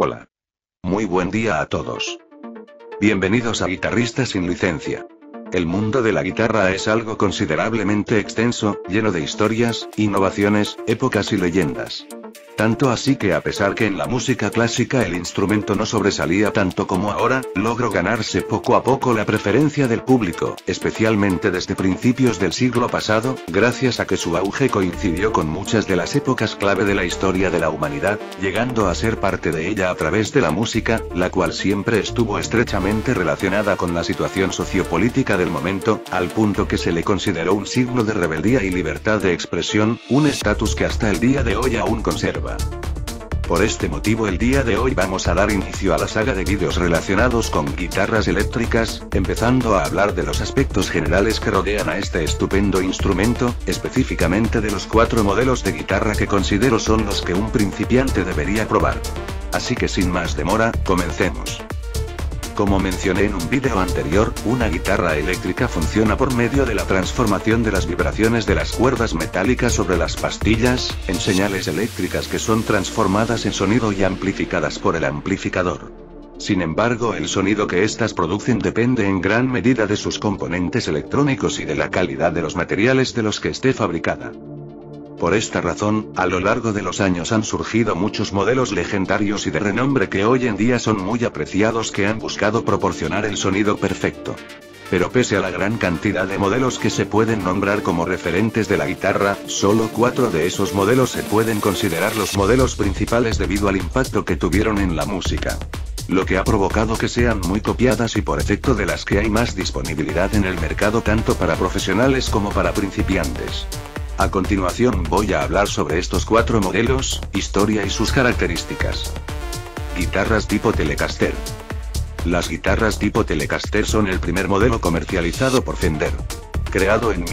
Hola. Muy buen día a todos. Bienvenidos a Guitarristas sin licencia. El mundo de la guitarra es algo considerablemente extenso, lleno de historias, innovaciones, épocas y leyendas. Tanto así que a pesar que en la música clásica el instrumento no sobresalía tanto como ahora, logró ganarse poco a poco la preferencia del público, especialmente desde principios del siglo pasado, gracias a que su auge coincidió con muchas de las épocas clave de la historia de la humanidad, llegando a ser parte de ella a través de la música, la cual siempre estuvo estrechamente relacionada con la situación sociopolítica del momento, al punto que se le consideró un signo de rebeldía y libertad de expresión, un estatus que hasta el día de hoy aún conserva. Por este motivo el día de hoy vamos a dar inicio a la saga de vídeos relacionados con guitarras eléctricas, empezando a hablar de los aspectos generales que rodean a este estupendo instrumento, específicamente de los 4 modelos de guitarra que considero son los que un principiante debería probar. Así que sin más demora, comencemos. Como mencioné en un vídeo anterior, una guitarra eléctrica funciona por medio de la transformación de las vibraciones de las cuerdas metálicas sobre las pastillas, en señales eléctricas que son transformadas en sonido y amplificadas por el amplificador. Sin embargo, el sonido que éstas producen depende en gran medida de sus componentes electrónicos y de la calidad de los materiales de los que esté fabricada. Por esta razón, a lo largo de los años han surgido muchos modelos legendarios y de renombre que hoy en día son muy apreciados que han buscado proporcionar el sonido perfecto. Pero pese a la gran cantidad de modelos que se pueden nombrar como referentes de la guitarra, solo 4 de esos modelos se pueden considerar los modelos principales debido al impacto que tuvieron en la música. Lo que ha provocado que sean muy copiadas y por efecto de las que hay más disponibilidad en el mercado tanto para profesionales como para principiantes. A continuación voy a hablar sobre estos 4 modelos, historia y sus características. Guitarras tipo Telecaster. Las guitarras tipo Telecaster son el primer modelo comercializado por Fender. Creado en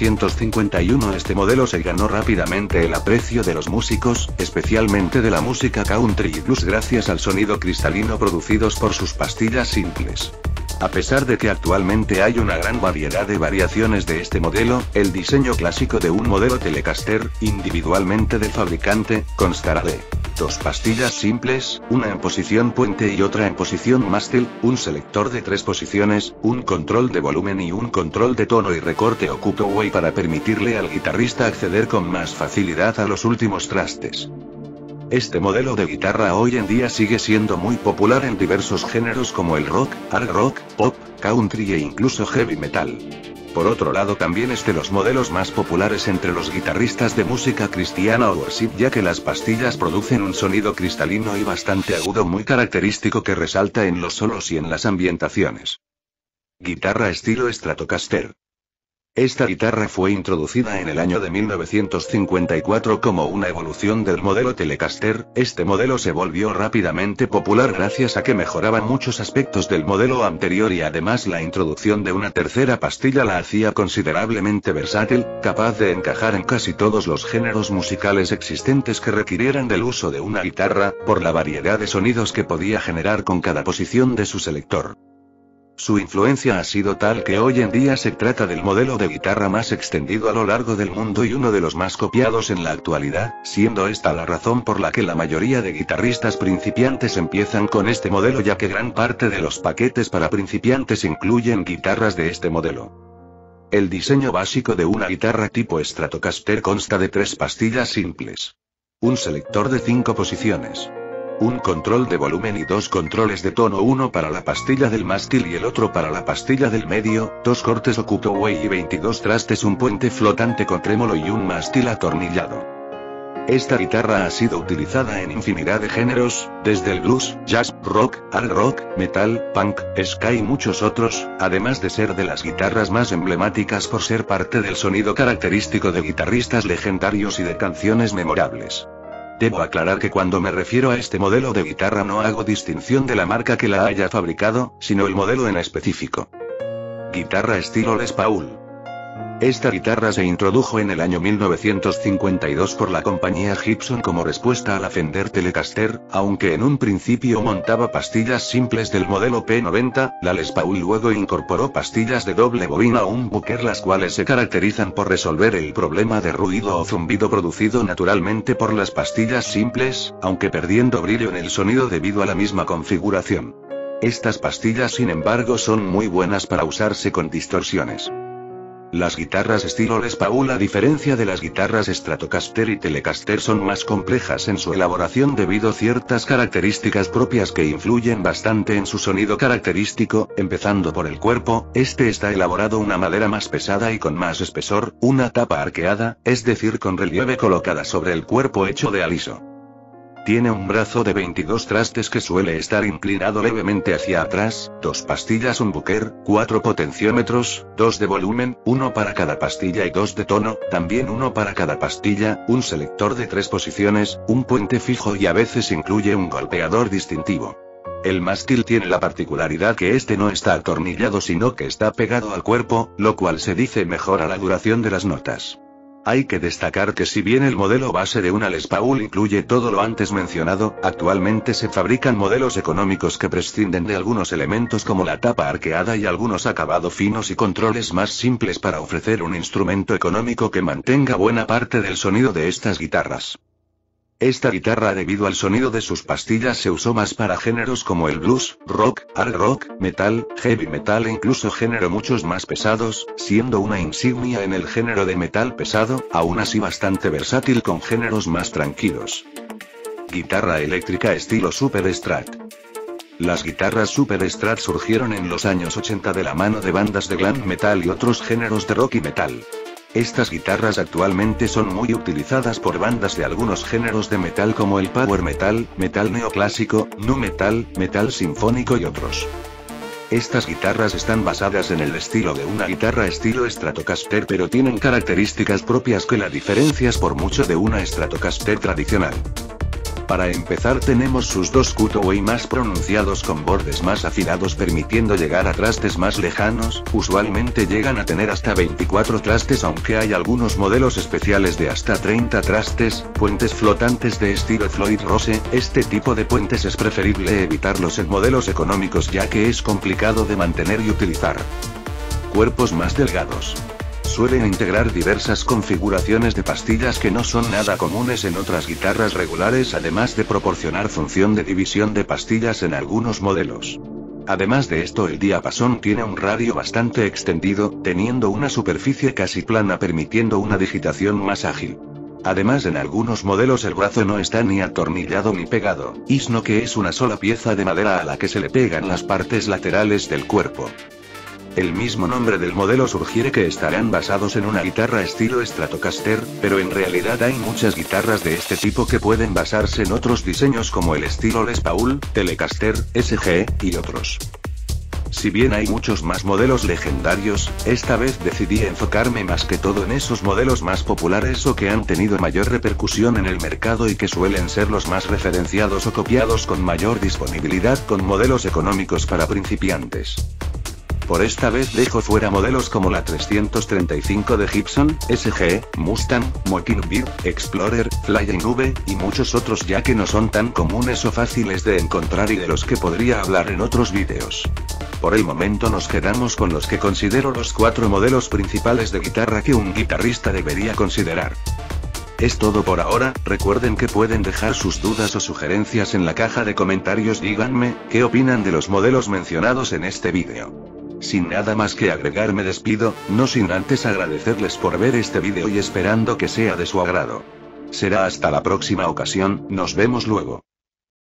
1951, este modelo se ganó rápidamente el aprecio de los músicos, especialmente de la música country y blues gracias al sonido cristalino producidos por sus pastillas simples. A pesar de que actualmente hay una gran variedad de variaciones de este modelo, el diseño clásico de un modelo Telecaster, individualmente del fabricante, constará de 2 pastillas simples, una en posición puente y otra en posición mástil, un selector de 3 posiciones, un control de volumen y un control de tono y recorte o cutaway para permitirle al guitarrista acceder con más facilidad a los últimos trastes. Este modelo de guitarra hoy en día sigue siendo muy popular en diversos géneros como el rock, hard rock, pop, country e incluso heavy metal. Por otro lado también es de los modelos más populares entre los guitarristas de música cristiana o worship ya que las pastillas producen un sonido cristalino y bastante agudo muy característico que resalta en los solos y en las ambientaciones. Guitarra estilo Stratocaster. Esta guitarra fue introducida en el año de 1954 como una evolución del modelo Telecaster. Este modelo se volvió rápidamente popular gracias a que mejoraba muchos aspectos del modelo anterior y además la introducción de una tercera pastilla la hacía considerablemente versátil, capaz de encajar en casi todos los géneros musicales existentes que requirieran del uso de una guitarra, por la variedad de sonidos que podía generar con cada posición de su selector. Su influencia ha sido tal que hoy en día se trata del modelo de guitarra más extendido a lo largo del mundo y uno de los más copiados en la actualidad, siendo esta la razón por la que la mayoría de guitarristas principiantes empiezan con este modelo ya que gran parte de los paquetes para principiantes incluyen guitarras de este modelo. El diseño básico de una guitarra tipo Stratocaster consta de 3 pastillas simples. Un selector de 5 posiciones. Un control de volumen y 2 controles de tono, uno para la pastilla del mástil y el otro para la pastilla del medio, 2 cortes o cutaway y 22 trastes, un puente flotante con trémolo y un mástil atornillado. Esta guitarra ha sido utilizada en infinidad de géneros, desde el blues, jazz, rock, hard rock, metal, punk, ska y muchos otros, además de ser de las guitarras más emblemáticas por ser parte del sonido característico de guitarristas legendarios y de canciones memorables. Debo aclarar que cuando me refiero a este modelo de guitarra no hago distinción de la marca que la haya fabricado, sino el modelo en específico. Guitarra estilo Les Paul. Esta guitarra se introdujo en el año 1952 por la compañía Gibson como respuesta a la Fender Telecaster, aunque en un principio montaba pastillas simples del modelo P90, la Les Paul luego incorporó pastillas de doble bobina o humbucker, las cuales se caracterizan por resolver el problema de ruido o zumbido producido naturalmente por las pastillas simples, aunque perdiendo brillo en el sonido debido a la misma configuración. Estas pastillas sin embargo son muy buenas para usarse con distorsiones. Las guitarras estilo Les Paul, a diferencia de las guitarras Stratocaster y Telecaster, son más complejas en su elaboración debido a ciertas características propias que influyen bastante en su sonido característico, empezando por el cuerpo. Este está elaborado una madera más pesada y con más espesor, una tapa arqueada, es decir con relieve colocada sobre el cuerpo hecho de aliso. Tiene un brazo de 22 trastes que suele estar inclinado levemente hacia atrás, 2 pastillas humbucker, 4 potenciómetros, 2 de volumen, 1 para cada pastilla y 2 de tono, también 1 para cada pastilla, un selector de 3 posiciones, un puente fijo y a veces incluye un golpeador distintivo. El mástil tiene la particularidad que este no está atornillado sino que está pegado al cuerpo, lo cual se dice mejora la duración de las notas. Hay que destacar que si bien el modelo base de una Les Paul incluye todo lo antes mencionado, actualmente se fabrican modelos económicos que prescinden de algunos elementos como la tapa arqueada y algunos acabados finos y controles más simples para ofrecer un instrumento económico que mantenga buena parte del sonido de estas guitarras. Esta guitarra, debido al sonido de sus pastillas, se usó más para géneros como el blues, rock, hard rock, metal, heavy metal e incluso género muchos más pesados, siendo una insignia en el género de metal pesado, aún así bastante versátil con géneros más tranquilos. Guitarra eléctrica estilo Super Strat. Las guitarras Super Strat surgieron en los años 80 de la mano de bandas de glam metal y otros géneros de rock y metal. Estas guitarras actualmente son muy utilizadas por bandas de algunos géneros de metal como el power metal, metal neoclásico, nu metal, metal sinfónico y otros. Estas guitarras están basadas en el estilo de una guitarra estilo Stratocaster, pero tienen características propias que la diferencian por mucho de una Stratocaster tradicional. Para empezar, tenemos sus dos cutaway más pronunciados con bordes más afilados permitiendo llegar a trastes más lejanos, usualmente llegan a tener hasta 24 trastes aunque hay algunos modelos especiales de hasta 30 trastes, puentes flotantes de estilo Floyd Rose. Este tipo de puentes es preferible evitarlos en modelos económicos ya que es complicado de mantener y utilizar. Cuerpos más delgados. Suelen integrar diversas configuraciones de pastillas que no son nada comunes en otras guitarras regulares, además de proporcionar función de división de pastillas en algunos modelos. Además de esto, el diapasón tiene un radio bastante extendido, teniendo una superficie casi plana permitiendo una digitación más ágil. Además, en algunos modelos el brazo no está ni atornillado ni pegado, sino que es una sola pieza de madera a la que se le pegan las partes laterales del cuerpo. El mismo nombre del modelo sugiere que estarán basados en una guitarra estilo Stratocaster, pero en realidad hay muchas guitarras de este tipo que pueden basarse en otros diseños como el estilo Les Paul, Telecaster, SG, y otros. Si bien hay muchos más modelos legendarios, esta vez decidí enfocarme más que todo en esos modelos más populares o que han tenido mayor repercusión en el mercado y que suelen ser los más referenciados o copiados con mayor disponibilidad con modelos económicos para principiantes. Por esta vez dejo fuera modelos como la 335 de Gibson, SG, Mustang, Mockingbird, Explorer, Flying V, y muchos otros ya que no son tan comunes o fáciles de encontrar y de los que podría hablar en otros vídeos. Por el momento nos quedamos con los que considero los 4 modelos principales de guitarra que un guitarrista debería considerar. Es todo por ahora. Recuerden que pueden dejar sus dudas o sugerencias en la caja de comentarios. Díganme, ¿qué opinan de los modelos mencionados en este vídeo? Sin nada más que agregar me despido, no sin antes agradecerles por ver este vídeo y esperando que sea de su agrado. Será hasta la próxima ocasión, nos vemos luego.